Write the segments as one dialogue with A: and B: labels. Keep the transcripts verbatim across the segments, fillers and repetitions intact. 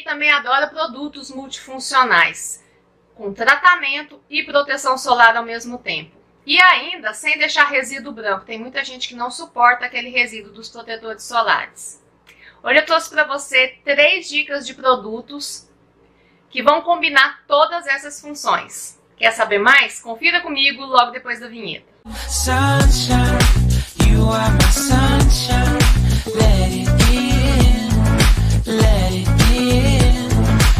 A: também adora produtos multifuncionais, com tratamento e proteção solar ao mesmo tempo. E ainda sem deixar resíduo branco. Tem muita gente que não suporta aquele resíduo dos protetores solares. Hoje eu trouxe para você três dicas de produtos que vão combinar todas essas funções. Quer saber mais? Confira comigo logo depois da vinheta. Sunshine, you are my sunshine. Let it in, let it in.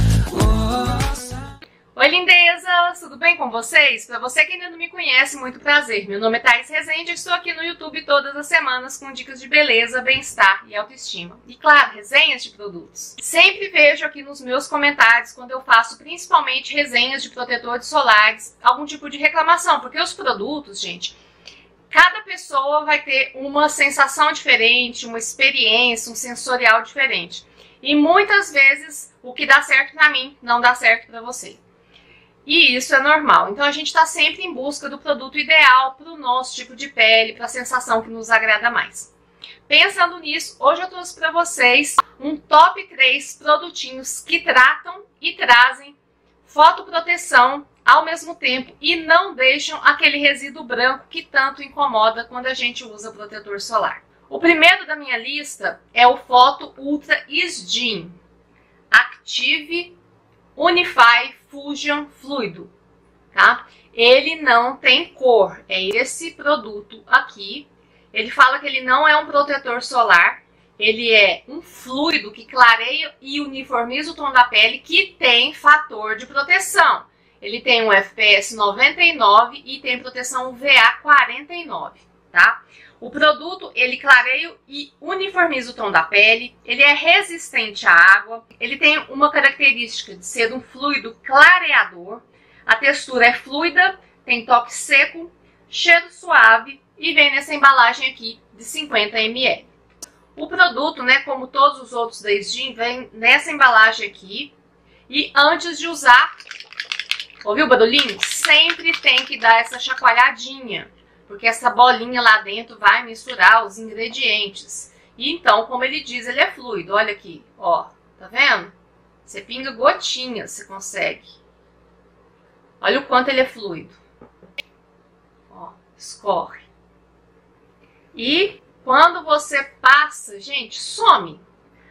A: Oh. Oi, lindezas! Tudo bem com vocês? Para você que ainda não me conhece, muito prazer. Meu nome é Thaís Rezende e estou aqui no YouTube todas as semanas com dicas de beleza, bem-estar e autoestima. E claro, resenhas de produtos. Sempre vejo aqui nos meus comentários, quando eu faço principalmente resenhas de protetores solares, algum tipo de reclamação, porque os produtos, gente, cada pessoa vai ter uma sensação diferente, uma experiência, um sensorial diferente. E muitas vezes o que dá certo para mim não dá certo para você. E isso é normal. Então a gente está sempre em busca do produto ideal para o nosso tipo de pele, para a sensação que nos agrada mais. Pensando nisso, hoje eu trouxe para vocês um top três produtinhos que tratam e trazem fotoproteção ao mesmo tempo e não deixam aquele resíduo branco que tanto incomoda quando a gente usa protetor solar. O primeiro da minha lista é o Photo Ultra Skin Active Unify Fusion Fluido, tá? Ele não tem cor, é esse produto aqui. Ele fala que ele não é um protetor solar, ele é um fluido que clareia e uniformiza o tom da pele, que tem fator de proteção. Ele tem um F P S noventa e nove e tem proteção U V A quarenta e nove, tá? O produto, ele clareia e uniformiza o tom da pele, ele é resistente à água, ele tem uma característica de ser um fluido clareador, a textura é fluida, tem toque seco, cheiro suave e vem nessa embalagem aqui de cinquenta mililitros. O produto, né, como todos os outros da Skin, vem nessa embalagem aqui e antes de usar, ouviu o barulhinho? Sempre tem que dar essa chacoalhadinha, porque essa bolinha lá dentro vai misturar os ingredientes. E então, como ele diz, ele é fluido. Olha aqui, ó, tá vendo? Você pinga gotinhas, você consegue. Olha o quanto ele é fluido. Ó, escorre. E quando você passa, gente, some.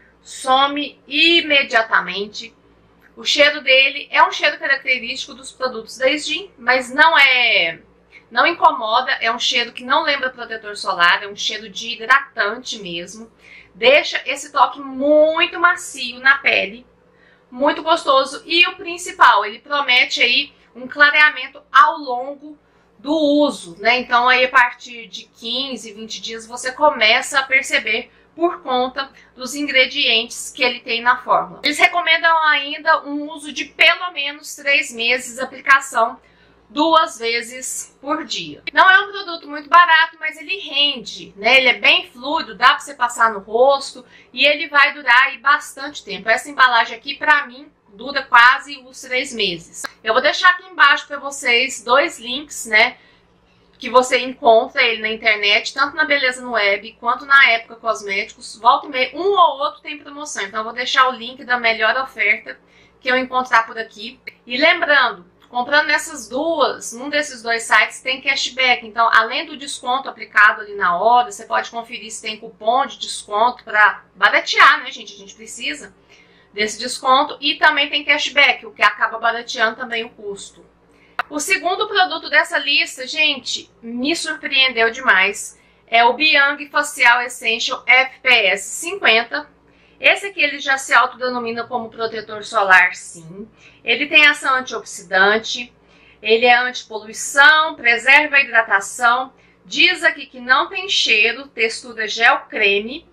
A: Some imediatamente. O cheiro dele é um cheiro característico dos produtos da Skin, mas não é... Não incomoda, é um cheiro que não lembra protetor solar, é um cheiro de hidratante mesmo. Deixa esse toque muito macio na pele, muito gostoso. E o principal, ele promete aí um clareamento ao longo do uso, né? Então aí a partir de quinze, vinte dias você começa a perceber por conta dos ingredientes que ele tem na fórmula. Eles recomendam ainda um uso de pelo menos três meses, aplicação duas vezes por dia. Não é um produto muito barato, mas ele rende, né? Ele é bem fluido, dá para você passar no rosto e ele vai durar aí bastante tempo. Essa embalagem aqui, para mim, dura quase os três meses. Eu vou deixar aqui embaixo para vocês dois links, né? Que você encontra ele na internet, tanto na Beleza no Web quanto na Época Cosméticos. Volta e meia, um ou outro tem promoção. Então eu vou deixar o link da melhor oferta que eu encontrar por aqui. E lembrando, comprando nessas duas, num desses dois sites tem cashback. Então, além do desconto aplicado ali na hora, você pode conferir se tem cupom de desconto para baratear, né, gente? A gente precisa desse desconto. E também tem cashback, o que acaba barateando também o custo. O segundo produto dessa lista, gente, me surpreendeu demais. É o Biang Facial Essential F P S cinquenta. Esse aqui ele já se autodenomina como protetor solar, sim. Ele tem ação antioxidante, ele é antipoluição, preserva a hidratação, diz aqui que não tem cheiro, textura gel creme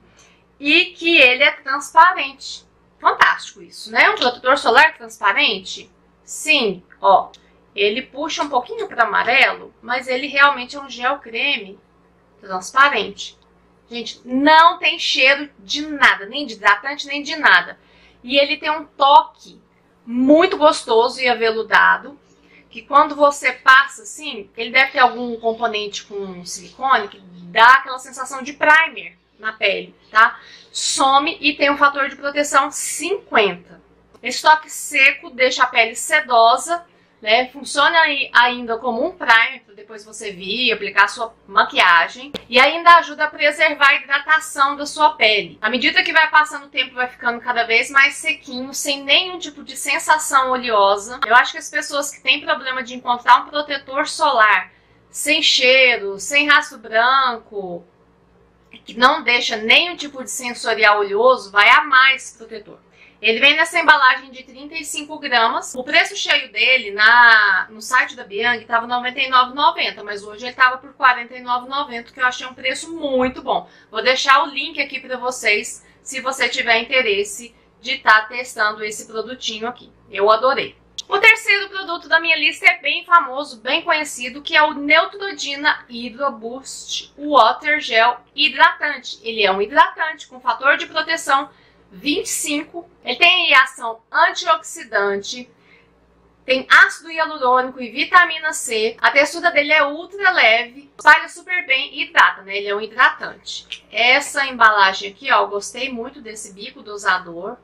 A: e que ele é transparente. Fantástico isso, né? Um protetor solar transparente? Sim, ó. Ele puxa um pouquinho para amarelo, mas ele realmente é um gel creme transparente. Gente, não tem cheiro de nada, nem de hidratante, nem de nada. E ele tem um toque muito gostoso e aveludado, que quando você passa assim, ele deve ter algum componente com silicone que dá aquela sensação de primer na pele, tá? Some e tem um fator de proteção cinquenta. Esse toque seco deixa a pele sedosa, né? Funciona ainda como um primer para depois você vir e aplicar a sua maquiagem. E ainda ajuda a preservar a hidratação da sua pele. À medida que vai passando o tempo, vai ficando cada vez mais sequinho, sem nenhum tipo de sensação oleosa. Eu acho que as pessoas que têm problema de encontrar um protetor solar sem cheiro, sem rastro branco, que não deixa nenhum tipo de sensorial oleoso, vai amar esse protetor. Ele vem nessa embalagem de trinta e cinco gramas. O preço cheio dele na, no site da Biang estava noventa e nove reais e noventa centavos, mas hoje ele estava por quarenta e nove reais e noventa centavos, que eu achei um preço muito bom. Vou deixar o link aqui para vocês, se você tiver interesse de estar tá testando esse produtinho aqui. Eu adorei. O terceiro produto da minha lista é bem famoso, bem conhecido, que é o Neutrogena Hydro Boost Water Gel Hidratante. Ele é um hidratante com fator de proteção vinte e cinco. Ele tem ação antioxidante, tem ácido hialurônico e vitamina C. A textura dele é ultra leve, espalha super bem e hidrata, né? Ele é um hidratante. Essa embalagem aqui, ó, eu gostei muito desse bico dosador.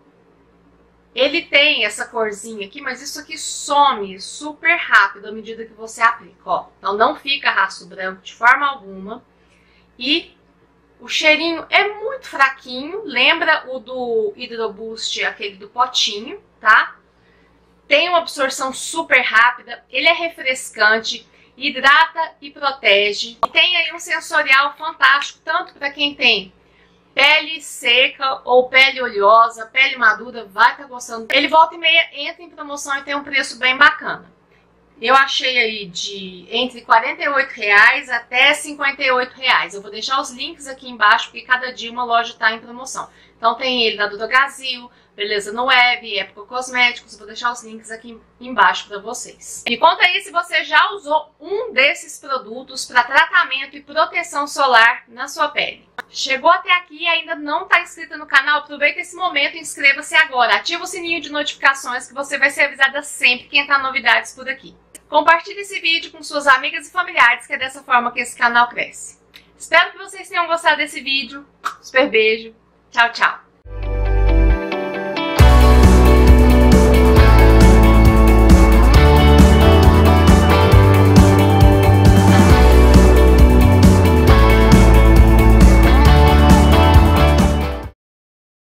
A: Ele tem essa corzinha aqui, mas isso aqui some super rápido à medida que você aplica, ó. Então não fica rastro branco de forma alguma. E o cheirinho é muito fraquinho, lembra o do Hydro Boost, aquele do potinho, tá? Tem uma absorção super rápida, ele é refrescante, hidrata e protege. E tem aí um sensorial fantástico, tanto para quem tem pele seca ou pele oleosa, pele madura, vai estar gostando. Ele volta e meia entra em promoção e tem um preço bem bacana. Eu achei aí de entre quarenta e oito reais até cinquenta e oito reais. Eu vou deixar os links aqui embaixo, porque cada dia uma loja está em promoção. Então tem ele na Drogazil, Beleza no Web, Época Cosméticos. Vou deixar os links aqui embaixo para vocês. Me conta aí se você já usou um desses produtos para tratamento e proteção solar na sua pele. Chegou até aqui e ainda não está inscrita no canal? Aproveita esse momento e inscreva-se agora. Ativa o sininho de notificações que você vai ser avisada sempre que entrar novidades por aqui. Compartilhe esse vídeo com suas amigas e familiares, que é dessa forma que esse canal cresce. Espero que vocês tenham gostado desse vídeo. Super beijo. Tchau, tchau.